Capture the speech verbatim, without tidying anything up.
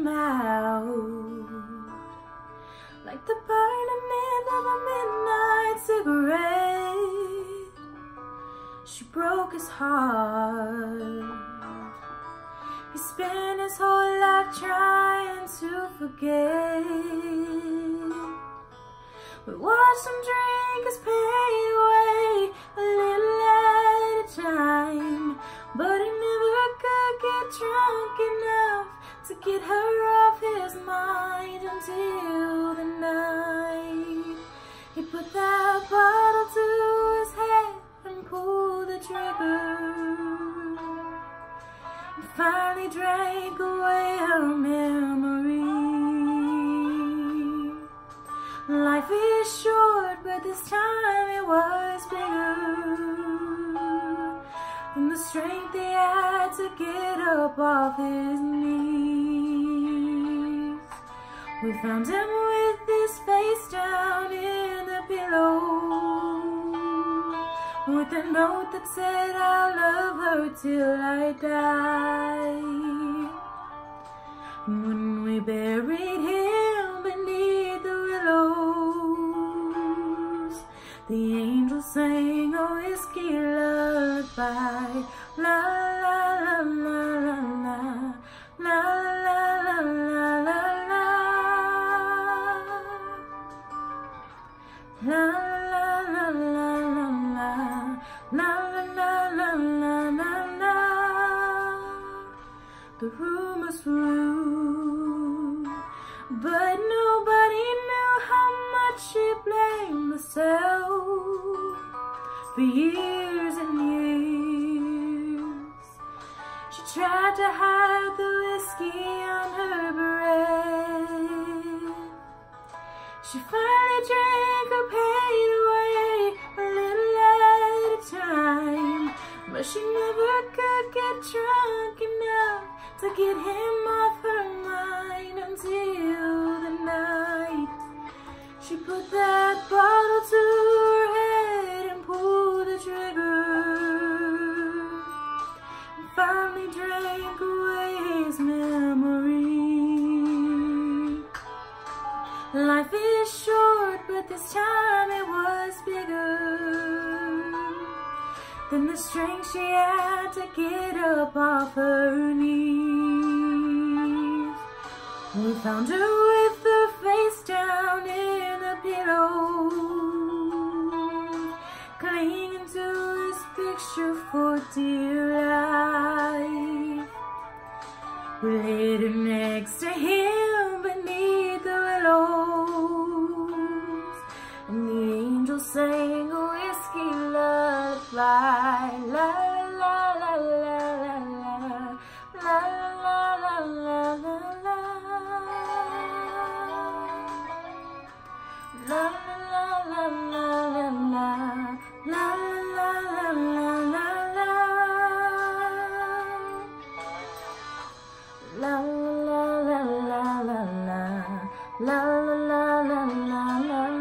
him out, like the burning end of a midnight cigarette. She broke his heart. He spent his whole life trying to forget. We watched him drink his pain away, a little at a time, but he never could get drunk enough to get her off his mind until the night he put that bottle to his head and pulled the trigger, and finally drank away her memory. Life is short, but this time it was bigger than the strength he had to get up off his knees. We found him with his face down in the pillow, with a note that said, "I'll love her till I die." And when we buried him beneath the willows, the angels sang a whiskey lullaby. La la la la la la, la la la la la la, la la la la la la, la la la la la la. The rumors flew, but nobody knew how much she blamed herself for years and years. She tried to hide the whiskey on her breath. She finally drank her pain away, a little at a time, but she never could get drunk enough to get him off her mind until the night she put that bottle to her head and pulled the trigger, and finally drank away his memory. Life is short, but this time it was bigger than the strength she had to get up off her knees. We found her with her face down in the pillow, clinging to his picture for dear life. We laid her next to him beneath the willows, and the angels sang a whiskey lullaby. La la la la la la, la la la la la la, la la la la la la, la la la la la la, la la la la la la, la la la la la la.